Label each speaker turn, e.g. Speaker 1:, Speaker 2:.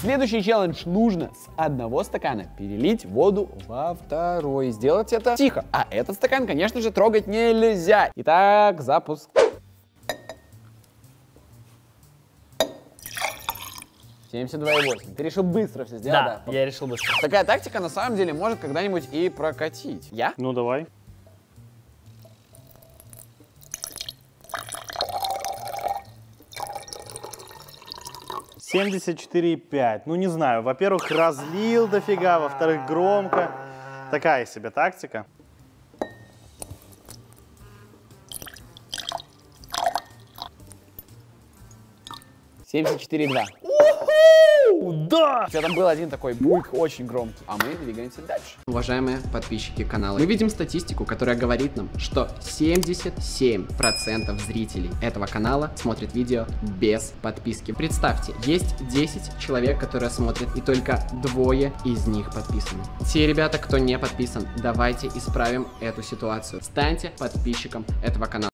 Speaker 1: Следующий челлендж: нужно с одного стакана перелить воду во второй. Сделать это тихо. А этот стакан, конечно же, трогать нельзя. Итак, запуск. 72,8. Ты решил быстро все сделать?
Speaker 2: Да, я решил быстро.
Speaker 1: Такая тактика на самом деле может когда-нибудь и прокатить. Я?
Speaker 2: Ну, давай. «74,5». Ну, не знаю. Во-первых, разлил дофига, во-вторых, громко. Такая себе тактика.
Speaker 1: «74,2».
Speaker 2: Да!
Speaker 1: У тебя там был один такой буйк, очень громкий. А мы двигаемся дальше.
Speaker 3: Уважаемые подписчики канала, мы видим статистику, которая говорит нам, что 77% зрителей этого канала смотрят видео без подписки. Представьте, есть 10 человек, которые смотрят, и только 2 из них подписаны. Те ребята, кто не подписан, давайте исправим эту ситуацию. Станьте подписчиком этого канала.